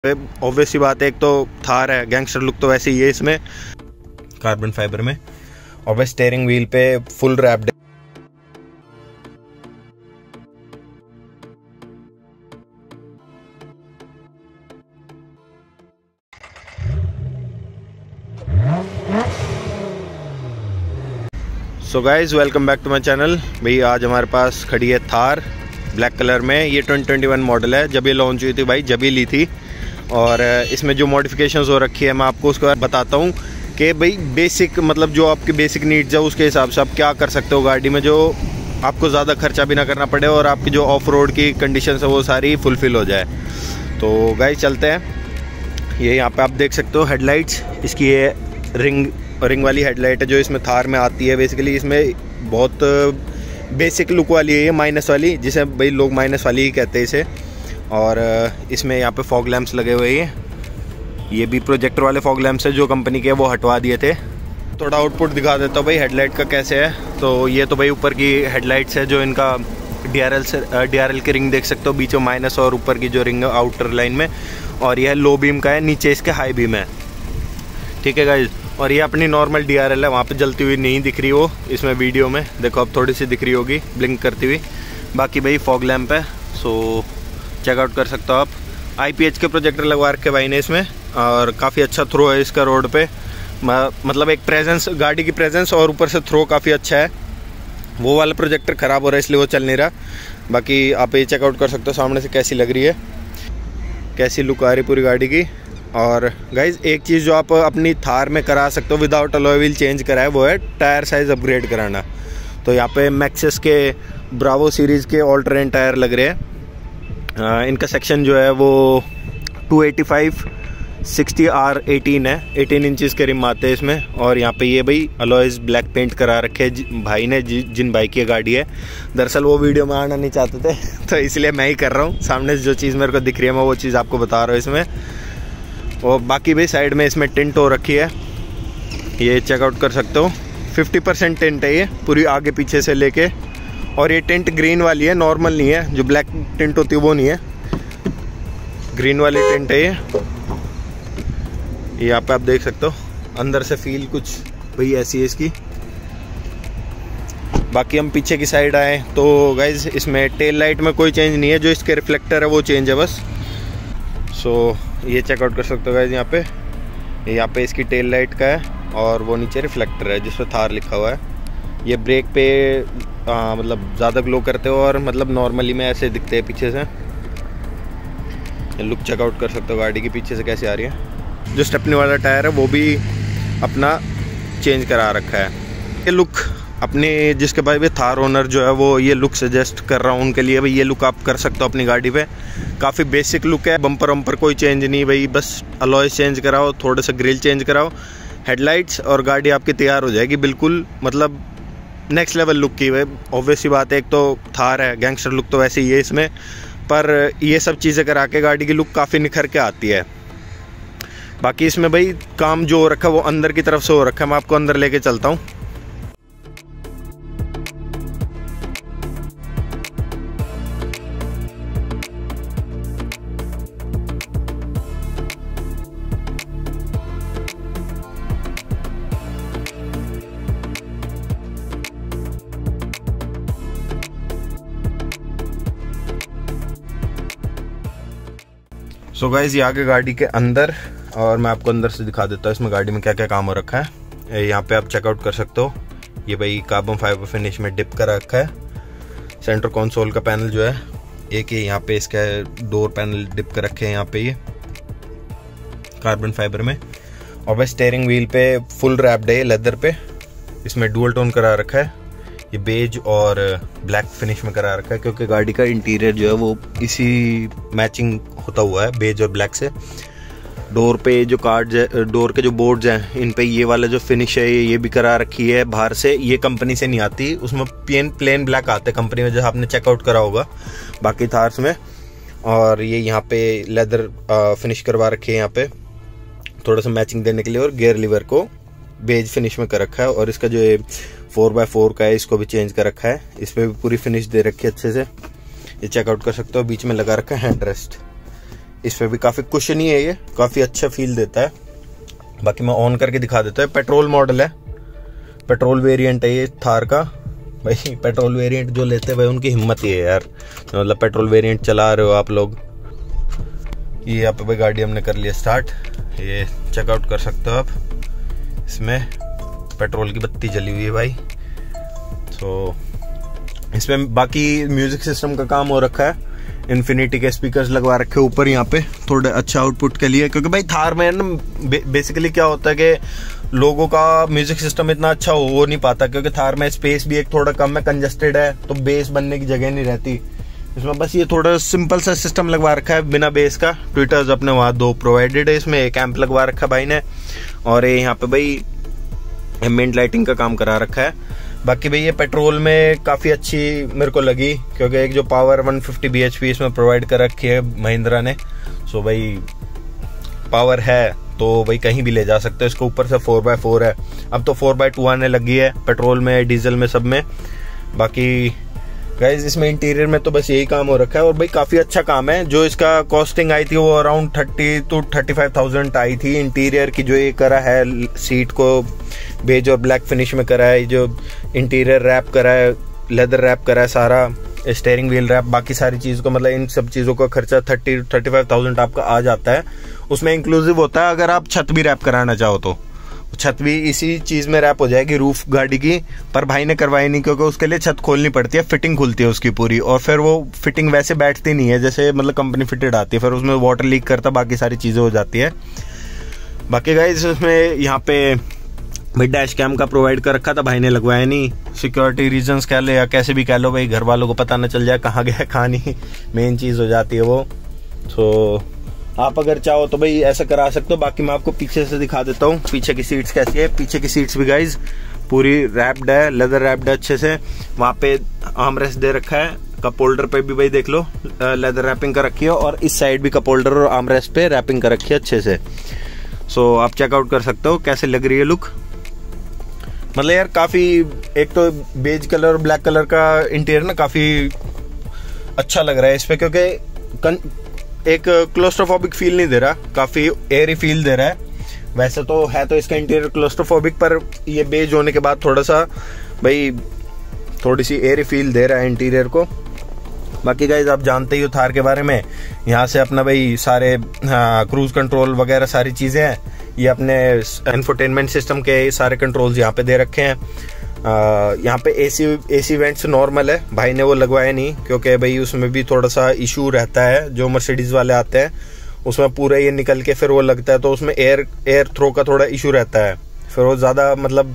Obvious सी बात है, एक तो थार है, गैंगस्टर लुक तो वैसे ही है इसमें, कार्बन फाइबर में। और वह स्टीयरिंग व्हील पे full wrapped. So guys welcome back to my channel. भाई आज हमारे पास खड़ी है थार ब्लैक कलर में। ये 2021 मॉडल है। जब ये लॉन्च हुई थी भाई, जब ही ली थी। और इसमें जो मॉडिफिकेशंस हो रखी है मैं आपको उसके बाद बताता हूँ कि भाई बेसिक मतलब जो आपकी बेसिक नीड्स है उसके हिसाब से आप क्या कर सकते हो गाड़ी में, जो आपको ज़्यादा खर्चा भी ना करना पड़े और आपकी जो ऑफ रोड की कंडीशन है वो सारी फुलफ़िल हो जाए। तो गाइस चलते हैं। ये यहाँ पे आप देख सकते हो हेडलाइट्स, इसकी ये रिंग वाली हेडलाइट है जो इसमें थार में आती है। बेसिकली इसमें बहुत बेसिक लुक वाली है ये, माइनस वाली, जिसे भाई लोग माइनस वाली ही कहते हैं इसे। और इसमें यहाँ पे फॉग लैंप्स लगे हुए हैं। ये भी प्रोजेक्टर वाले फॉग लैंप्स है जो कंपनी के, वो हटवा दिए थे। थोड़ा आउटपुट दिखा देता हूँ भाई हेडलाइट का कैसे है। तो ये तो भाई ऊपर की हेडलाइट्स है जो इनका DRL की रिंग देख सकते हो, बीच में माइनस और ऊपर की जो रिंग है आउटर लाइन में। और यह लो बीम का है, नीचे इसके हाई बीम है, ठीक है गाइज। और ये अपनी नॉर्मल DRL है, वहाँ पे जलती हुई नहीं दिख रही वो इसमें वीडियो में, देखो अब थोड़ी सी दिख रही होगी ब्लिंक करती हुई। बाकी भाई फॉग लैंप है, सो चेकआउट कर सकते हो आप। IPH के प्रोजेक्टर लगवा रखे भाई ने इसमें, और काफ़ी अच्छा थ्रो है इसका रोड पे। मतलब एक प्रेजेंस, गाड़ी की प्रेजेंस और ऊपर से थ्रो काफ़ी अच्छा है। वो वाला प्रोजेक्टर ख़राब हो रहा है इसलिए वो चल नहीं रहा। बाकी आप ये चेकआउट कर सकते हो सामने से कैसी लग रही है, कैसी लुक आ रही पूरी गाड़ी की। और गाइज एक चीज़ जो आप अपनी थार में करा सकते हो विदाउट अलॉय व्हील चेंज कराए, वो है टायर साइज़ अपग्रेड कराना। तो यहाँ पे मैक्सिस के ब्रावो सीरीज़ के ऑल टेरेन टायर लग रहे हैं। इनका सेक्शन जो है वो 285/60R18 है, 18 इंचज़ के रिम आते हैं इसमें। और यहाँ पे ये भाई अलॉयज़ ब्लैक पेंट करा रखे भाई ने, जिन भाई की गाड़ी है। दरअसल वो वीडियो में आना नहीं चाहते थे तो इसलिए मैं ही कर रहा हूँ। सामने से जो चीज़ मेरे को दिख रही है मैं वो चीज़ आपको बता रहा हूँ इसमें। और बाकी भाई साइड में इसमें टिंट हो रखी है, ये चेकआउट कर सकते हो। 50% टिंट है ये पूरी आगे पीछे से लेके। और ये टिंट ग्रीन वाली है, नॉर्मल नहीं है, जो ब्लैक टिंट होती है वो नहीं है, ग्रीन वाली टिंट है ये। यहाँ पे आप देख सकते हो अंदर से फील कुछ भाई ऐसी है इसकी। बाकी हम पीछे की साइड आए तो गाइज इसमें टेल लाइट में कोई चेंज नहीं है, जो इसके रिफ्लेक्टर है वो चेंज है बस। सो ये चेकआउट कर सकते हो गाइज। यहाँ पे इसकी टेल लाइट का है और वो नीचे रिफ्लेक्टर है जिस पर थार लिखा हुआ है। ये ब्रेक पे मतलब ज़्यादा ग्लो करते हो और मतलब नॉर्मली में ऐसे दिखते हैं पीछे से। लुक चेकआउट कर सकते हो गाड़ी की पीछे से कैसे आ रही है। जो स्टेपनी वाला टायर है वो भी अपना चेंज करा रखा है। ये लुक अपने जिसके भाई थार ओनर जो है वो ये लुक सजेस्ट कर रहा हूँ उनके लिए भाई, ये लुक आप कर सकते हो अपनी गाड़ी पे। काफ़ी बेसिक लुक है, बम्पर वम्पर कोई चेंज नहीं भाई, बस अलॉयज चेंज कराओ, थोड़े से ग्रिल चेंज कराओ, हेडलाइट्स, और गाड़ी आपकी तैयार हो जाएगी बिल्कुल। मतलब नेक्स्ट लेवल लुक की भाई। ऑब्वियस सी बात है, एक तो थार है, गैंगस्टर लुक तो वैसे ही है इसमें, पर ये सब चीज़ें करा के गाड़ी की लुक काफ़ी निखर के आती है। बाकी इसमें भाई काम जो हो रखा है वो अंदर की तरफ से हो रखा है, मैं आपको अंदर लेके चलता हूँ। सो गाइज ये आगे गाड़ी के अंदर, और मैं आपको अंदर से दिखा देता हूँ इसमें गाड़ी में क्या क्या काम हो रखा है। यहाँ पे आप चेकआउट कर सकते हो, ये भाई कार्बन फाइबर फिनिश में डिप कर रखा है। सेंटर कंसोल का पैनल जो है एक ही, यहाँ पे इसका डोर पैनल डिप कर रखे हैं यहाँ पे ये कार्बन फाइबर में। और वह स्टीयरिंग व्हील पे फुल रैप्ड है लेदर पे, इसमें डुअल टोन करा रखा है। ये बेज और ब्लैक फिनिश में करा रखा है क्योंकि गाड़ी का इंटीरियर जो है वो इसी मैचिंग होता हुआ है बेज और ब्लैक से। डोर पे जो कार्ड्स है, डोर के जो बोर्ड्स हैं, इन पे ये वाला जो फिनिश है ये भी करा रखी है बाहर से। ये कंपनी से नहीं आती, उसमें प्लेन ब्लैक आते हैं कंपनी में, जैसे आपने चेकआउट करा होगा बाकी थार्स में। और ये यहाँ पे लेदर फिनिश करवा रखी है यहाँ पे थोड़ा सा मैचिंग देने के लिए, और गियर लीवर को बेज फिनिश में कर रखा है। और इसका जो 4x4 का है इसको भी चेंज कर रखा है, इस पर भी पूरी फिनिश दे रखी है अच्छे से, ये चेकआउट कर सकते हो। बीच में लगा रखा है हैंड रेस्ट, इस पर भी काफ़ी कुशनी है, ये काफ़ी अच्छा फील देता है। बाकी मैं ऑन करके दिखा देता हूँ। पेट्रोल मॉडल है, पेट्रोल वेरिएंट है ये थार का। भाई पेट्रोल वेरिएंट जो लेते हैं भाई उनकी हिम्मत ही है यार, मतलब पेट्रोल वेरिएंट चला रहे हो आप लोग। ये यहाँ पे भाई गाड़ी हमने कर लिया स्टार्ट, ये चेकआउट कर सकते हो आप। इसमें पेट्रोल की बत्ती जली हुई है भाई। तो इसमें बाकी म्यूजिक सिस्टम का काम हो रखा है, इन्फिनिटी के स्पीकर्स लगवा रखे ऊपर यहाँ पे थोड़े अच्छा आउटपुट के लिए, क्योंकि भाई थार में ना बेसिकली क्या होता है कि लोगों का म्यूजिक सिस्टम इतना अच्छा हो नहीं पाता, क्योंकि थार में स्पेस भी एक थोड़ा कम है, कंजस्टेड है, तो बेस बनने की जगह नहीं रहती। इसमें बस ये थोड़ा सिंपल सा सिस्टम लगवा रखा है बिना बेस का। ट्विटर्स अपने वहाँ 2 प्रोवाइडेड है, इसमें एक एम्प लगवा रखा भाई ने, और ये यहाँ पे भाई एम्बिएंट लाइटिंग का काम करा रखा है। बाकी भाई ये पेट्रोल में काफ़ी अच्छी मेरे को लगी, क्योंकि एक जो पावर 150 bhp इसमें प्रोवाइड कर रखी है महिंद्रा ने। सो भाई पावर है तो भाई कहीं भी ले जा सकते हो इसको। ऊपर से 4x4 है, अब तो 4x2 आने लगी है पेट्रोल में, डीजल में, सब में। बाकी गाइज इसमें इंटीरियर में तो बस यही काम हो रखा है, और भाई काफ़ी अच्छा काम है। जो इसका कॉस्टिंग आई थी वो अराउंड 30 to 35,000 आई थी। इंटीरियर की जो ये करा है, सीट को बेज और ब्लैक फिनिश में करा है, जो इंटीरियर रैप करा है, लेदर रैप करा है सारा, स्टीयरिंग व्हील रैप, बाकी सारी चीज़ को, मतलब इन सब चीज़ों का खर्चा 30 to 35,000 आपका आ जाता है। उसमें इंक्लूसिव होता है अगर आप छत भी रैप कराना चाहो तो छत भी इसी चीज़ में रैप हो जाएगी, रूफ गाड़ी की। पर भाई ने करवाई नहीं, क्योंकि उसके लिए छत खोलनी पड़ती है, फिटिंग खुलती है उसकी पूरी, और फिर वो फिटिंग वैसे बैठती नहीं है जैसे मतलब कंपनी फिटेड आती है, फिर उसमें वाटर लीक करता, बाकी सारी चीज़ें हो जाती है। बाकी गाइस उसमें यहाँ पे भाई डैश कैम का प्रोवाइड कर रखा था, भाई ने लगवाया नहीं, सिक्योरिटी रीजंस कह लो या कैसे भी कह लो, भाई घर वालों को पता ना चल जाए कहाँ गया कहाँ नहीं, मेन चीज़ हो जाती है वो। तो आप अगर चाहो तो भाई ऐसा करा सकते हो। बाकी मैं आपको पीछे से दिखा देता हूँ पीछे की सीट्स कैसी है। पीछे की सीट्स भी गाइज पूरी रैप्ड है, लेदर रैप्ड है अच्छे से। वहाँ पे आर्मरेस्ट दे रखा है, कप होल्डर पे भी भाई देख लो लेदर रैपिंग कर रखी है, और इस साइड भी कप होल्डर और आर्मरेस्ट पे रैपिंग कर रखी है अच्छे से। सो आप चेकआउट कर सकते हो कैसे लग रही है लुक। मतलब यार काफ़ी, एक तो बेज कलर और ब्लैक कलर का इंटीरियर ना काफ़ी अच्छा लग रहा है इस पे, क्योंकि एक क्लोस्ट्रोफोबिक फील नहीं दे रहा, काफ़ी एयरी फील दे रहा है। वैसे तो है तो इसका इंटीरियर क्लोस्ट्रोफोबिक, पर ये बेज होने के बाद थोड़ा सा भाई थोड़ी सी एयरी फील दे रहा है इंटीरियर को। बाकी गाइज आप जानते ही हो थार के बारे में, यहाँ से अपना भाई सारे क्रूज कंट्रोल वगैरह सारी चीज़ें हैं, ये अपने इंफोटेनमेंट सिस्टम के सारे कंट्रोल्स यहाँ पे दे रखे हैं। यहाँ पे एसी वेंट्स नॉर्मल है, भाई ने वो लगवाया नहीं, क्योंकि भाई उसमें भी थोड़ा सा इशू रहता है, जो मर्सिडीज वाले आते हैं उसमें पूरा ये निकल के फिर वो लगता है, तो उसमें एयर थ्रो का थोड़ा इशू रहता है, फिर वो ज़्यादा मतलब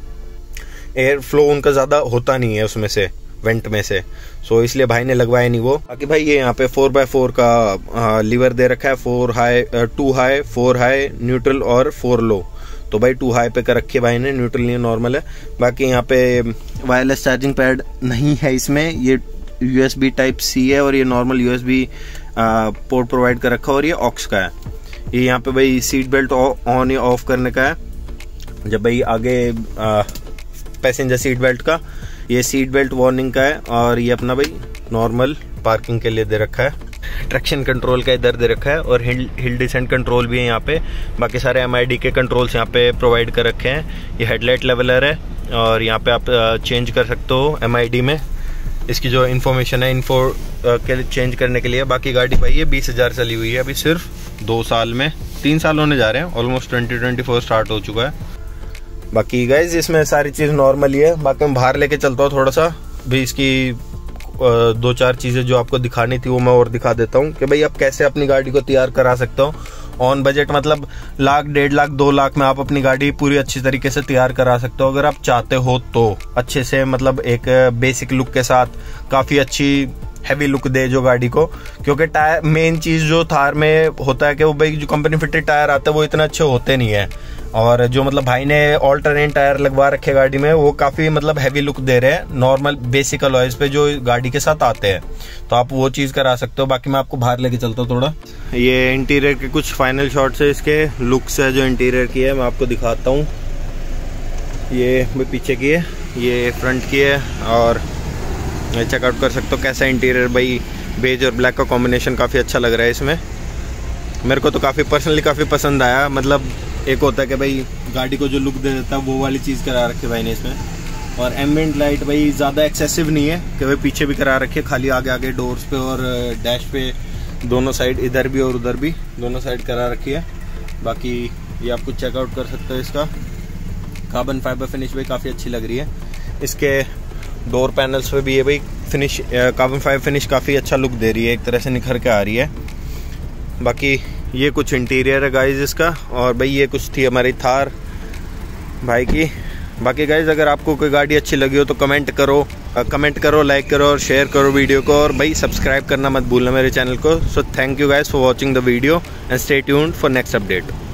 एयर फ्लो उनका ज़्यादा होता नहीं है उसमें से, वेंट में से। सो इसलिए भाई ने लगवाया नहीं वो। बाकी भाई ये यहाँ पे 4x4 का लीवर दे रखा है, 2 हाई 4 हाई न्यूट्रल और 4 लो। तो भाई 2 हाई पे कर रखी है भाई ने, न्यूट्रल नहीं नॉर्मल है। बाकी यहाँ पे वायरलेस चार्जिंग पैड नहीं है इसमें, ये USB टाइप C है, और ये नॉर्मल USB पोर्ट प्रोवाइड कर रखा है, और ये ऑक्स का है। ये यहाँ पे भाई सीट बेल्ट ऑन या ऑफ करने का है, जब भाई आगे पैसेंजर सीट बेल्ट का, ये सीट बेल्ट वार्निंग का है, और ये अपना भाई नॉर्मल पार्किंग के लिए दे रखा है। ट्रैक्शन कंट्रोल का इधर दे रखा है, और हिल डिसेंट कंट्रोल भी है यहाँ पे। बाकी सारे MID के कंट्रोल्स यहाँ पे प्रोवाइड कर रखे हैं। ये हेडलाइट लेवलर है, और यहाँ पे आप चेंज कर सकते हो MID में इसकी जो इन्फॉर्मेशन है, इन्फो के लिए चेंज करने के लिए। बाकी गाड़ी भाई ये 20,000 चली हुई है अभी, सिर्फ 2 साल में, 3 साल होने जा रहे हैं, ऑलमोस्ट 2024 स्टार्ट हो चुका है। बाकी गाइज इसमें सारी चीज़ नॉर्मल ही है। बाकी मैं बाहर लेके चलता हूँ थोड़ा सा, भी इसकी 2-4 चीज़ें जो आपको दिखानी थी वो मैं और दिखा देता हूँ, कि भाई आप कैसे अपनी गाड़ी को तैयार करा सकते हो ऑन बजट। मतलब 1,00,000, 1.5 लाख, 2 लाख में आप अपनी गाड़ी पूरी अच्छी तरीके से तैयार करा सकते हो, अगर आप चाहते हो तो अच्छे से, मतलब एक बेसिक लुक के साथ काफ़ी अच्छी हैवी लुक दे जो गाड़ी को। क्योंकि टायर, मेन चीज़ जो थार में होता है कि वो भाई जो कंपनी फिटेड टायर आते हैं वो इतने अच्छे होते नहीं है, और जो मतलब भाई ने ऑल टेरेन टायर लगवा रखे गाड़ी में वो काफ़ी मतलब हैवी लुक दे रहे हैं नॉर्मल बेसिक अलॉयज पे जो गाड़ी के साथ आते हैं, तो आप वो चीज़ करा सकते हो। बाकी मैं आपको बाहर लेके चलता हूँ थोड़ा। ये इंटीरियर के कुछ फाइनल शॉट्स है, इसके लुक्स है जो इंटीरियर की है, मैं आपको दिखाता हूँ। ये पीछे की है, ये फ्रंट की है, और चेकआउट कर सकते हो कैसा इंटीरियर। भाई बेज और ब्लैक का कॉम्बिनेशन काफ़ी अच्छा लग रहा है इसमें। मेरे को तो पर्सनली काफ़ी पसंद आया। मतलब एक होता है कि भाई गाड़ी को जो लुक दे देता है वो वाली चीज़ करा रखी है भाई ने इसमें। और एम्बिएंट लाइट भाई ज़्यादा एक्सेसिव नहीं है कि भाई पीछे भी करा रखी है, खाली आगे डोर्स पे और डैश पे दोनों साइड, इधर भी और उधर भी दोनों साइड करा रखी है। बाकी ये आप कुछ चेकआउट कर सकते हो। इसका कार्बन फाइबर फिनिश भाई काफ़ी अच्छी लग रही है। इसके डोर पैनल्स पे भी ये भाई फिनिश, कार्बन फाइबर फिनिश काफ़ी अच्छा लुक दे रही है, एक तरह से निखर के आ रही है। बाकी ये कुछ इंटीरियर है गाइज इसका। और भाई ये कुछ थी हमारी थार भाई की। बाकी गाइज अगर आपको कोई गाड़ी अच्छी लगी हो तो कमेंट करो, लाइक करो और शेयर करो वीडियो को। और भाई सब्सक्राइब करना मत भूलना मेरे चैनल को। So thank you guys for watching the video and stay tuned for next update.